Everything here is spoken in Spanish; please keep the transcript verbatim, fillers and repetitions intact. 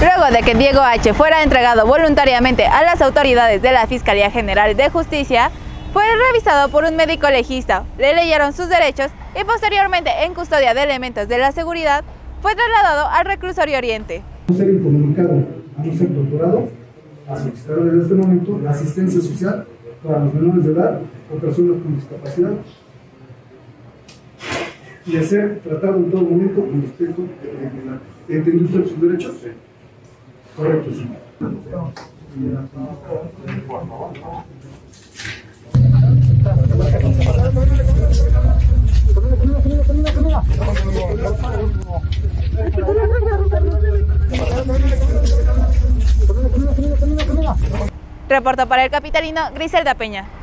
Luego de que Diego H. fuera entregado voluntariamente a las autoridades de la Fiscalía General de Justicia, fue revisado por un médico legista, le leyeron sus derechos y posteriormente, en custodia de elementos de la seguridad, fue trasladado al reclusorio Oriente. No ser incomunicado, a no ser torturado, a solicitar desde este momento la asistencia social para los menores de edad o personas con discapacidad y a ser tratado en todo momento con respeto y dignidad. ¿Entendió usted sus derechos? Correcto, sí. Reportó para El Capitalino Griselda Peña.